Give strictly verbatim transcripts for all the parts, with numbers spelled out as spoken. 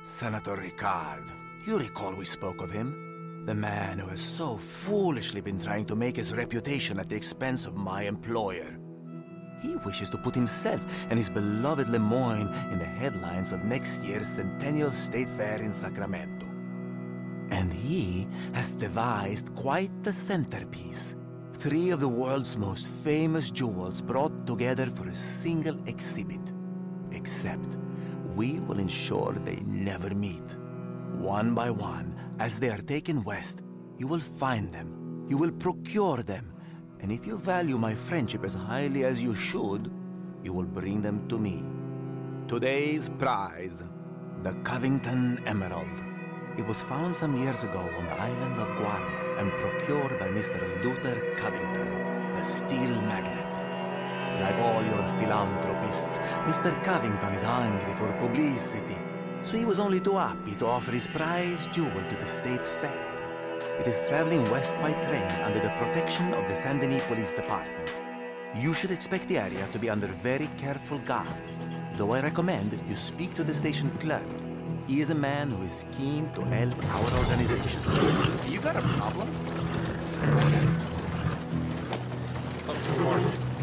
Senator Ricard. You recall we spoke of him? The man who has so foolishly been trying to make his reputation at the expense of my employer. He wishes to put himself and his beloved Lemoyne in the headlines of next year's Centennial State Fair in Sacramento. And he has devised quite the centerpiece. Three of the world's most famous jewels brought together for a single exhibit. Except, we will ensure they never meet. One by one, as they are taken west, you will find them, you will procure them, and if you value my friendship as highly as you should, you will bring them to me. Today's prize, the Covington Emerald. It was found some years ago on the island of Guarma and procured by Mister Luther Covington, the steel magnate. Like all your philanthropists, Mister Covington is hungry for publicity, so he was only too happy to offer his prize jewel to the state's fair. It is traveling west by train under the protection of the Saint Denis Police Department. You should expect the area to be under very careful guard, though I recommend you speak to the station clerk. He is a man who is keen to help our organization. You got a problem? Close the door.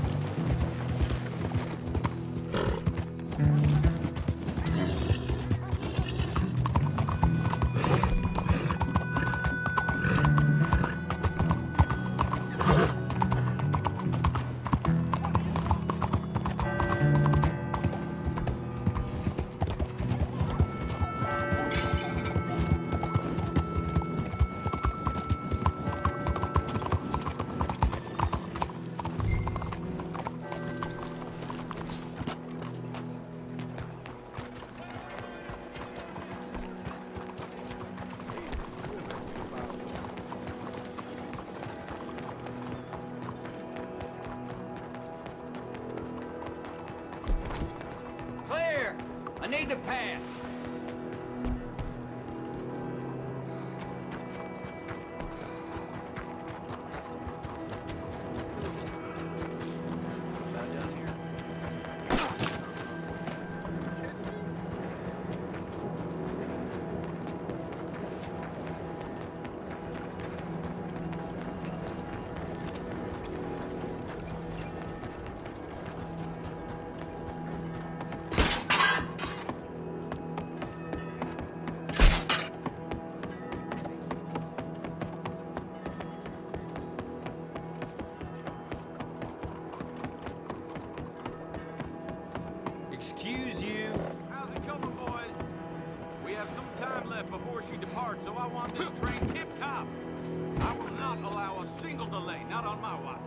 Clear! I need to pass. Excuse you. How's it coming, boys? We have some time left before she departs, so I want this train tip-top. I will not allow a single delay, not on my watch.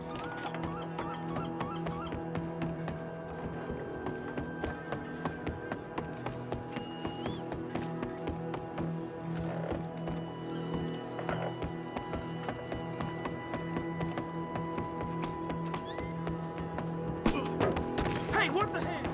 Hey, what the heck?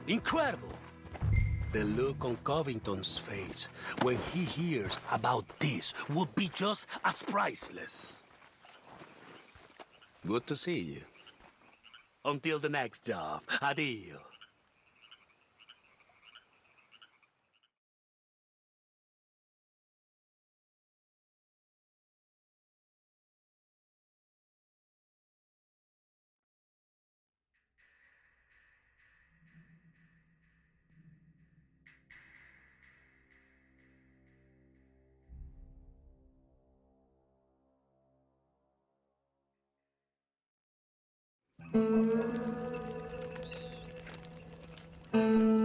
Incredible! The look on Covington's face when he hears about this would be just as priceless. Good to see you. Until the next job. Adios. Thank you.